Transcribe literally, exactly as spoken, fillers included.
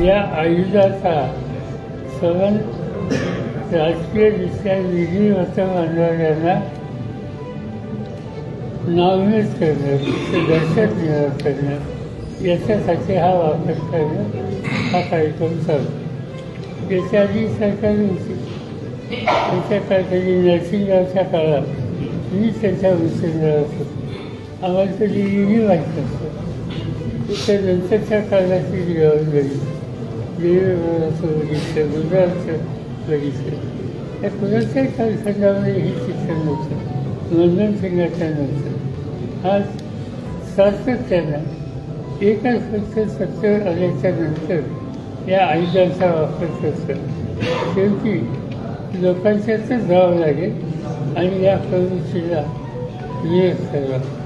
या आयुधाचा सवन राजकीयदृष्ट्या विधिवत मानणाऱ्यांना नावमेद करणं, दहशत निर्माण करणं याच्यासाठी हा वापर करणं हा कार्यक्रम चालू. याच्या आधी सरकार होती त्याच्या काळात नरसिंहरावच्या काळात मी त्याच्या वसुंधरा होतो. आम्हाला कधी विधी माहीत नसतं. त्याच्यानंतरच्या काळाची जबाबदारी देवेगौडाचं बघितलं, गुजरातचं बघितलं. त्या कुणाच्याही कालखंडामध्ये हे शिक्षण नव्हतं, मनमोहन सिंगाचं नव्हतं. आज सातत्यानं एकच फक्त सत्तेवर आल्याच्या नंतर या आयुधाचा वापर करतात. शेवटी लोकांच्यातच जावं लागेल आणि या प्रवृत्तीला विरोध करावा.